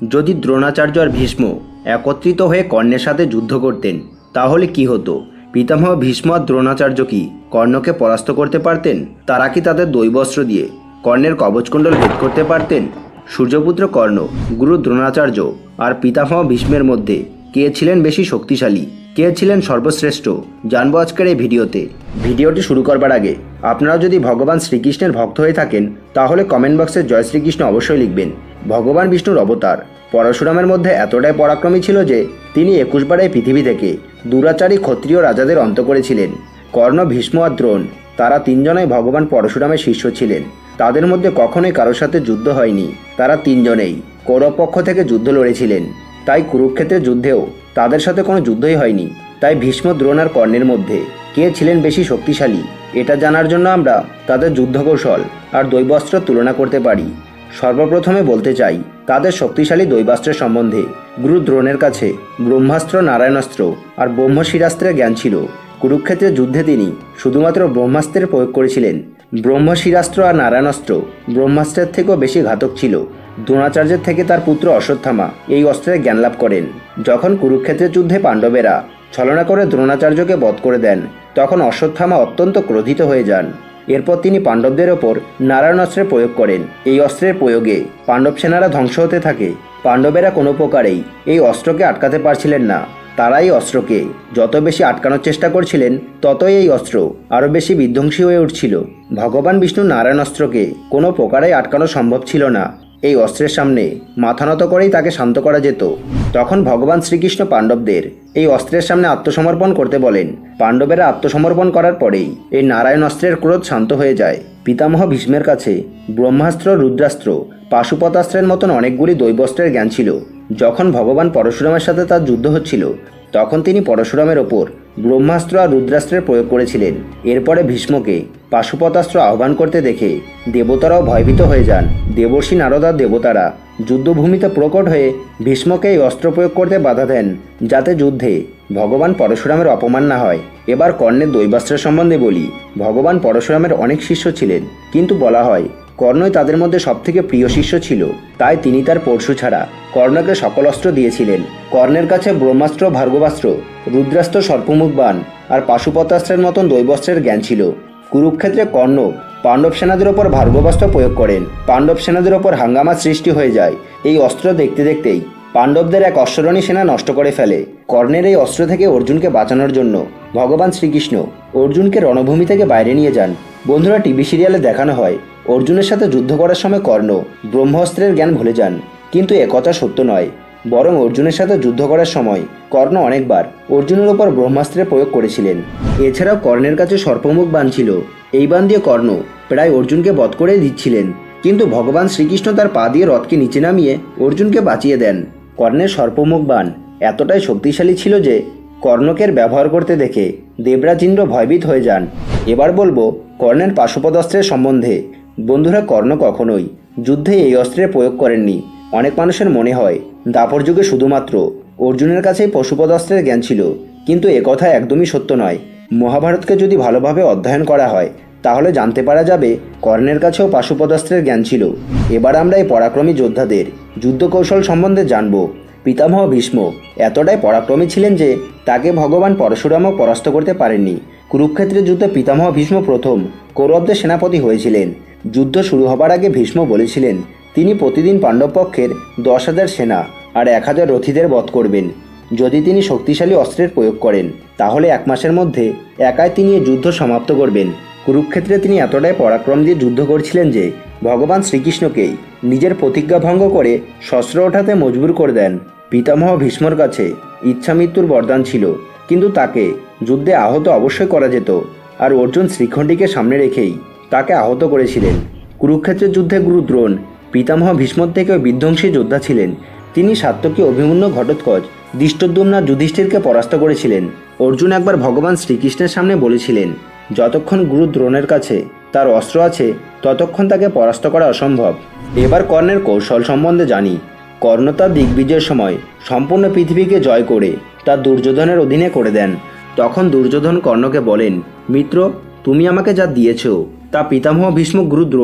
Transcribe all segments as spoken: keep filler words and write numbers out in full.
যদি দ্রোণাচার্য আর ভীষ্ম একত্রিত হয়ে কর্ণের সাথে যুদ্ধ করতেন তাহলে কি হতো? পিতামহ ভীষ্ম আর দ্রোণাচার্য কি কর্ণকে পরাস্ত করতে পারতেন? তারা কি তাদের দৈবস্ত্র দিয়ে কর্ণের কবচকুণ্ডল ভেদ করতে পারতেন? সূর্যপুত্র কর্ণ, গুরু দ্রোণাচার্য আর পিতামহ ভীষ্মের মধ্যে কে ছিলেন বেশি শক্তিশালী, কে ছিলেন সর্বশ্রেষ্ঠ, জানবো আজকের এই ভিডিওতে। ভিডিওটি শুরু করবার আগে আপনারা যদি ভগবান শ্রীকৃষ্ণের ভক্ত হয়ে থাকেন তাহলে কমেন্ট বক্সে জয় শ্রীকৃষ্ণ অবশ্যই লিখবেন। ভগবান বিষ্ণুর অবতার পরশুরামের মধ্যে এতটাই পরাক্রমী ছিল যে তিনি একুশবার এই পৃথিবী থেকে দুরাচারী ক্ষত্রিয় রাজাদের অন্ত করেছিলেন। কর্ণ, ভীষ্ম আর দ্রোণ, তারা তিনজনেই ভগবান পরশুরামের শিষ্য ছিলেন। তাদের মধ্যে কখনোই কারোর সাথে যুদ্ধ হয়নি। তারা তিনজনেই কৌরব পক্ষ থেকে যুদ্ধ লড়েছিলেন। তাই কুরুক্ষেত্রের যুদ্ধেও তাদের সাথে কোনো যুদ্ধই হয়নি। তাই ভীষ্ম, দ্রোণ আর কর্ণের মধ্যে কে ছিলেন বেশি শক্তিশালী এটা জানার জন্য আমরা তাদের যুদ্ধকৌশল আর দৈবাস্ত্র তুলনা করতে পারি। সর্বপ্রথমে বলতে চাই তাদের শক্তিশালী দৈবাস্ত্রের সম্বন্ধে। গুরু দ্রোণের কাছে ব্রহ্মাস্ত্র, নারায়ণাস্ত্র আর ব্রহ্মশিরাস্ত্রের জ্ঞান ছিল। কুরুক্ষেত্রের যুদ্ধে তিনি শুধুমাত্র ব্রহ্মাস্ত্রের প্রয়োগ করেছিলেন। ব্রহ্মশিরাস্ত্র আর নারায়ণাস্ত্র ব্রহ্মাস্ত্রের থেকেও বেশি ঘাতক ছিল। দ্রোণাচার্যের থেকে তার পুত্র অশ্বত্থামা এই অস্ত্রের জ্ঞান লাভ করেন। যখন কুরুক্ষেত্রের যুদ্ধে পাণ্ডবেরা ছলনা করে দ্রোণাচার্যকে বধ করে দেন তখন অশ্বত্থামা অত্যন্ত ক্রোধিত হয়ে যান। এরপর তিনি পাণ্ডবদের ওপর নারায়ণ অস্ত্রের প্রয়োগ করেন। এই অস্ত্রের প্রয়োগে পাণ্ডব সেনারা ধ্বংস হতে থাকে। পাণ্ডবেরা কোনো প্রকারেই এই অস্ত্রকে আটকাতে পারছিলেন না। তারা এই অস্ত্রকে যত বেশি আটকানোর চেষ্টা করছিলেন ততই এই অস্ত্র আরও বেশি বিধ্বংসী হয়ে উঠছিল। ভগবান বিষ্ণু নারায়ণ অস্ত্রকে কোনো প্রকারেই আটকানো সম্ভব ছিল না। এই অস্ত্রের সামনে মাথা নত করেই তাকে শান্ত করা যেত। তখন ভগবান শ্রীকৃষ্ণ পাণ্ডবদের এই অস্ত্রের সামনে আত্মসমর্পণ করতে বলেন। পাণ্ডবেরা আত্মসমর্পণ করার পরেই এই নারায়ণ অস্ত্রের ক্রোধ শান্ত হয়ে যায়। পিতামহ ভীষ্মের কাছে ব্রহ্মাস্ত্র, রুদ্রাস্ত্র, পাশুপতাস্ত্রের মতন অনেকগুলি দৈবস্ত্রের জ্ঞান ছিল। যখন ভগবান পরশুরামের সাথে তার যুদ্ধ হচ্ছিল তখন তিনি পরশুরামের ওপর ব্রহ্মাস্ত্র আর রুদ্রাস্ত্রের প্রয়োগ করেছিলেন। এরপরে ভীষ্মকে পাশুপতাস্ত্র আহ্বান করতে দেখে দেবতারাও ভয়ভীত হয়ে যান। দেবর্ষি নারদ আর দেবতারা যুদ্ধভূমিতে প্রকট হয়ে ভীষ্মকে এই অস্ত্র প্রয়োগ করতে বাধা দেন যাতে যুদ্ধে ভগবান পরশুরামের অপমান না হয়। এবার কর্ণের দৈবাস্ত্রের সম্বন্ধে বলি। ভগবান পরশুরামের অনেক শিষ্য ছিলেন, কিন্তু বলা হয় কর্ণই তাদের মধ্যে সবথেকে প্রিয় শিষ্য ছিল। তাই তিনি তার পরশু ছাড়া কর্ণকে সকল অস্ত্র দিয়েছিলেন। কর্ণের কাছে ব্রহ্মাস্ত্র, ভার্গবাস্ত্র, রুদ্রাস্ত্র, সর্পমুখ বাণ আর পাশুপতাস্ত্রের মতন দৈবাস্ত্রের জ্ঞান ছিল। কুরুক্ষেত্রে কর্ণ পাণ্ডব সেনাদের ওপর ভার্গবাস্ত্র প্রয়োগ করেন। পাণ্ডব সেনাদের ওপর হাঙ্গামা সৃষ্টি হয়ে যায়। এই অস্ত্র দেখতে দেখতেই পাণ্ডবদের এক অশ্বরণী সেনা নষ্ট করে ফেলে। কর্ণের এই অস্ত্র থেকে অর্জুনকে বাঁচানোর জন্য ভগবান শ্রীকৃষ্ণ অর্জুনকে রণভূমি থেকে বাইরে নিয়ে যান। বন্ধুরা, টিভি সিরিয়ালে দেখানো হয় অর্জুনের সাথে যুদ্ধ করার সময় কর্ণ ব্রহ্মাস্ত্রের জ্ঞান ভুলে যান, কিন্তু একথা সত্য নয়। বরং অর্জুনের সাথে যুদ্ধ করার সময় কর্ণ অনেকবার অর্জুনের ওপর ব্রহ্মাস্ত্রের প্রয়োগ করেছিলেন। এছাড়াও কর্ণের কাছে সর্পমুখ বাণ ছিল। এই বাণ দিয়ে কর্ণ প্রায় অর্জুনকে বধ করে দিচ্ছিলেন, কিন্তু ভগবান শ্রীকৃষ্ণ তার পা দিয়ে রথকে নিচে নামিয়ে অর্জুনকে বাঁচিয়ে দেন। কর্ণের সর্পমুখ বাণ এতটাই শক্তিশালী ছিল যে কর্ণকে ব্যবহার করতে দেখে দেবরাজ ইন্দ্র ভয়ভীত হয়ে যান। এবার বলবো কর্ণের পাশুপতাস্ত্রের সম্বন্ধে। বন্ধুরা, কর্ণ কখনোই যুদ্ধে এই অস্ত্রের প্রয়োগ করেননি। অনেক মানুষের মনে হয় দাপর যুগে শুধুমাত্র অর্জুনের কাছেই পাশুপতাস্ত্রের জ্ঞান ছিল, কিন্তু একথা একদমই সত্য নয়। মহাভারতকে যদি ভালোভাবে অধ্যয়ন করা হয় তাহলে জানতে পারা যাবে কর্ণের কাছেও পাশুপতাস্ত্রের জ্ঞান ছিল। এবার আমরা এই পরাক্রমী যোদ্ধাদের যুদ্ধকৌশল সম্বন্ধে জানব। পিতামহ ভীষ্ম এতটাই পরাক্রমী ছিলেন যে তাকে ভগবান পরশুরামও পরাস্ত করতে পারেননি। কুরুক্ষেত্রের যুদ্ধে পিতামহ ভীষ্ম প্রথম কৌরবদের সেনাপতি হয়েছিলেন। যুদ্ধ শুরু হবার আগে ভীষ্ম বলেছিলেন তিনি প্রতিদিন পাণ্ডব পক্ষের দশ হাজার সেনা আর এক হাজার রথীদের বধ করবেন। যদি তিনি শক্তিশালী অস্ত্রের প্রয়োগ করেন তাহলে এক মাসের মধ্যে একাই তিনি এই যুদ্ধ সমাপ্ত করবেন। কুরুক্ষেত্রে তিনি এতটাই পরাক্রম দিয়ে যুদ্ধ করছিলেন যে ভগবান শ্রীকৃষ্ণকেই নিজের প্রতিজ্ঞা ভঙ্গ করে শস্ত্র ওঠাতে মজবুর করে দেন। পিতামহ ভীষ্মর কাছে ইচ্ছা মৃত্যুর বরদান ছিল, কিন্তু তাকে যুদ্ধে আহত অবশ্যই করা যেত। আর অর্জুন শ্রীখণ্ডীকে সামনে রেখেই তাকে আহত করেছিলেন। কুরুক্ষেত্রের যুদ্ধে গুরু দ্রোণ পিতামহ ভীষ্মর থেকেও বিধ্বংসী যোদ্ধা ছিলেন। তিনি সাত্যকী, অভিমন্যু, ঘটোৎকচ, ধৃষ্টদ্যুম্ন, যুধিষ্ঠিরকে পরাস্ত করেছিলেন। অর্জুন একবার ভগবান শ্রীকৃষ্ণের সামনে বলেছিলেন যতক্ষণ গুরু দ্রোণের কাছে তার অস্ত্র আছে ততক্ষণ তাকে পরাস্ত করা অসম্ভব। এবার কর্ণের কৌশল সম্বন্ধে জানি। কর্ণ তার দিগ্বিজয়ের সময় সম্পূর্ণ পৃথিবীকে জয় করে তা দুর্যোধনের অধীনে করে দেন। তখন দুর্যোধন কর্ণকে বলেন, মিত্র, তুমি আমাকে যা দিয়েছ তা পিতামহ ভীষ্ম, গুরু দ্রোণ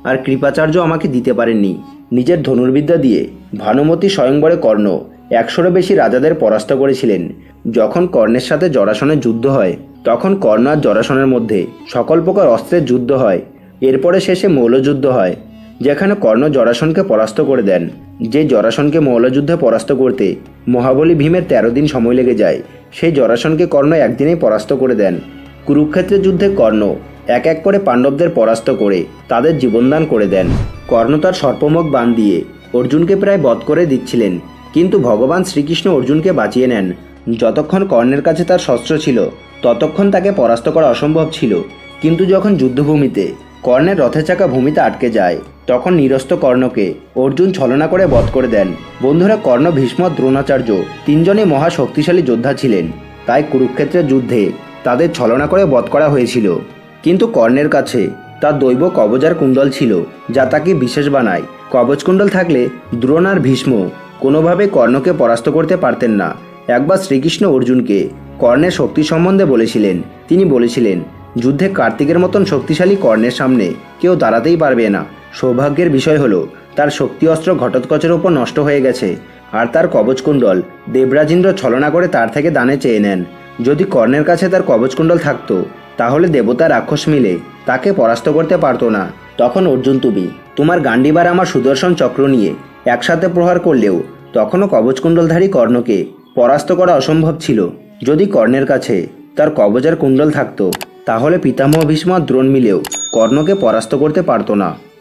আর কৃপাচার্য আমাকে দিতে পারেননি। নিজের ধনুর্বিদ্যা দিয়ে ভানুমতী স্বয়ংবরে কর্ণ একশোরও বেশি রাজাদের পরাস্ত করেছিলেন। যখন কর্ণের সাথে জরাসনের যুদ্ধ হয় তখন কর্ণ আর জরাসনের মধ্যে সকল প্রকার অস্ত্রের যুদ্ধ হয়। এরপরে শেষে মল্লযুদ্ধ হয়, যেখানে কর্ণ জরাসনকে পরাস্ত করে দেন। যে জরাসনকে মল্লযুদ্ধে পরাস্ত করতে মহাবলী ভীমের তেরো দিন সময় লেগে যায়, সেই জরাসনকে কর্ণ একদিনেই পরাস্ত করে দেন। কুরুক্ষেত্রের যুদ্ধে কর্ণ এক এক করে পাণ্ডবদের পরাস্ত করে তাদের জীবনদান করে দেন। কর্ণ তার সর্পমুখ বাণ দিয়ে অর্জুনকে প্রায় বধ করে দিচ্ছিলেন, কিন্তু ভগবান শ্রীকৃষ্ণ অর্জুনকে বাঁচিয়ে নেন। যতক্ষণ কর্ণের কাছে তার শস্ত্র ছিল ততক্ষণ তাকে পরাস্ত করা অসম্ভব ছিল, কিন্তু যখন যুদ্ধভূমিতে কর্ণের রথের চাকা ভূমিতে আটকে যায় তখন নিরস্ত কর্ণকে অর্জুন ছলনা করে বধ করে দেন। বন্ধুরা, কর্ণ, ভীষ্ম, দ্রোণাচার্য তিনজনই মহা শক্তিশালী যোদ্ধা ছিলেন, তাই কুরুক্ষেত্রের যুদ্ধে তাদের ছলনা করে বধ করা হয়েছিল। কিন্তু কর্ণের কাছে তার দৈব কবচার কুণ্ডল ছিল, যা তাকে বিশেষ বানায়। কবচকুণ্ডল থাকলে দ্রোণ আর ভীষ্ম কোনোভাবে কর্ণকে পরাস্ত করতে পারতেন না। একবার শ্রীকৃষ্ণ অর্জুনকে কর্ণের শক্তি সম্বন্ধে বলেছিলেন। তিনি বলেছিলেন, যুদ্ধে কার্তিকের মতন শক্তিশালী কর্ণের সামনে কেউ দাঁড়াতেই পারবে না। সৌভাগ্যের বিষয় হলো তার শক্তি অস্ত্র ঘটোৎকচের ওপর নষ্ট হয়ে গেছে, আর তার কবচকুণ্ডল দেবরাজেন্দ্র ছলনা করে তার থেকে দানে চেয়ে নেন। যদি কর্ণের কাছে তার কবচকুণ্ডল থাকতো তাহলে দেবতা রাক্ষস মিলে তাকে পরাস্ত করতে পারতো না। তখন অর্জুন, তুমি তোমার গান্ডীবার আমার সুদর্শন চক্র নিয়ে একসাথে প্রহার করলেও তখনও কবচকুণ্ডলধারী কর্ণকে পরাস্ত করা অসম্ভব ছিল। যদি কর্ণের কাছে তার কবচার কুণ্ডল থাকতো তাহলে পিতামহ ভীষ্ম আর দ্রোণ মিলেও কর্ণকে পরাস্ত করতে পারতো না।